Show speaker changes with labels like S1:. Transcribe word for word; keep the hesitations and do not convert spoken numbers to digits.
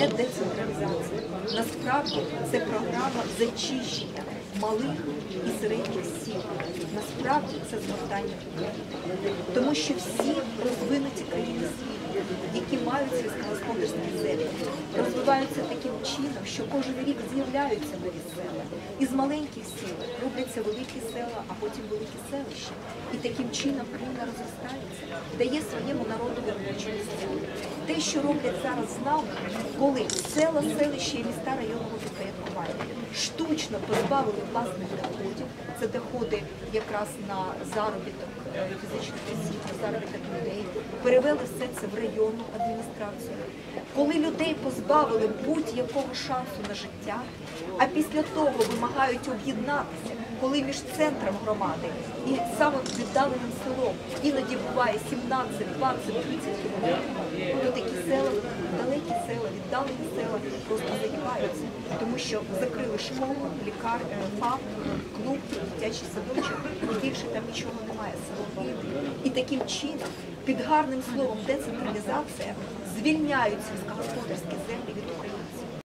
S1: не децентралізація. Насправді це програма зачищення малих і середніх сіл. Насправді це згортання України. Тому що всі розвинуті країни світу, які мають сільськогосподарські землі, розвиваються таким чином, що кожен рік з'являються нові села. Із маленьких сіл робляться великі села, а потім великі селища. І таким чином країна розростається, дає своєму народу робочі місця. Те, що роблять зараз з нами, коли села, селища і міста районного підпорядкування штучно позбавили власних доходів, це доходи якраз на заробіток фізичних осіб, на заробіток людей, перевели все це в районну адміністрацію. Коли людей позбавили будь-якого шансу на життя, а після того вимагають об'єднатися, коли між центром громади і самим віддаленим селом іноді буває сімнадцять, двадцять, тридцять кілометрів, то такі села, далекі села, віддалені села просто загибаються, тому що закрили школу, лікар, ФАП, клуб, дитячий садочок, і більше там нічого немає, село бідне. І таким чином, під гарним словом децентралізація, звільняють сільськогосподарські землі від українців.